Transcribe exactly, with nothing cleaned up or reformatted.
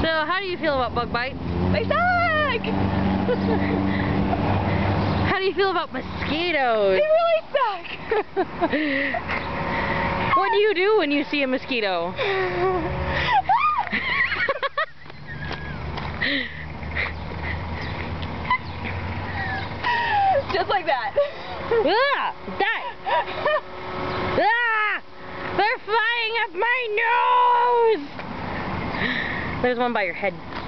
So, how do you feel about bug bites? They suck! How do you feel about mosquitoes? They really suck! What do you do when you see a mosquito? Just like that. Ah! Die! Ah! They're flying up my nose! There's one by your head.